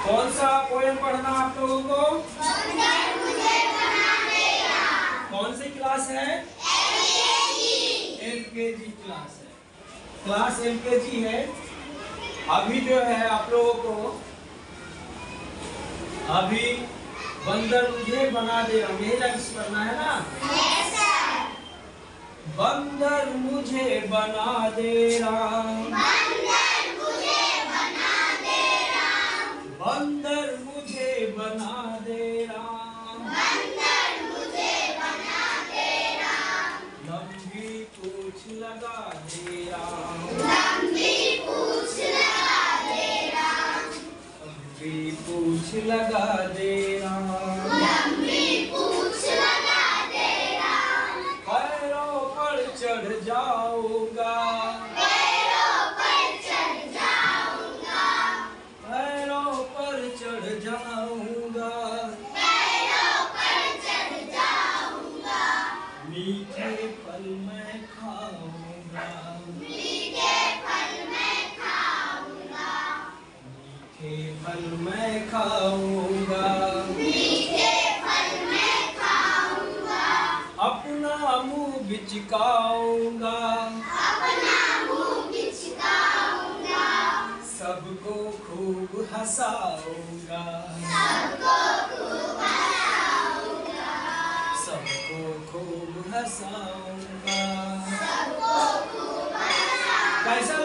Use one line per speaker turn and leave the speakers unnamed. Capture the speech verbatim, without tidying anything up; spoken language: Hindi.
कौन सा पोएम पढ़ना आप लोगों को?
बंदर मुझे बना देगा।
कौन सी क्लास है? एल के जी क्लास है। क्लास एल के जी है। अभी जो है आप लोगों को अभी बंदर मुझे बना देगा यही लाइन्स पढ़ना है ना?
Yes sir.
बंदर मुझे बना दे राम,
बंदर मुझे बना दे राम।
बंदर मुझे बना दे राम,
बंदर मुझे बना दे राम।
लंबी पूंछ लगा दे राम,
लंबी पूंछ लगा दे राम।
लंबी पूंछ लगा दे राम,
लंबी पूंछ लगा दे राम।
पैरों पर चढ़ जाऊंगा,
पैरों पर चढ़ जाऊंगा।
पैरों पर चढ़ जाऊंगा,
पैरों पर चढ़ जाऊंगा।
मीठे फल मैं खाऊंगा,
मीठे फल मैं खाऊंगा।
मीठे फल मैं खाऊंगा,
मीठे फल मैं खाऊंगा।
अपना मुंह बिचकाऊंगा,
अपना मुंह बिचकाऊंगा।
सबको खूब हंसाऊंगा,
सबको खूब हंसाऊंगा।
सबको खूब हंसाऊंगा।
सबको खूब हंसाऊंगा।
कैसा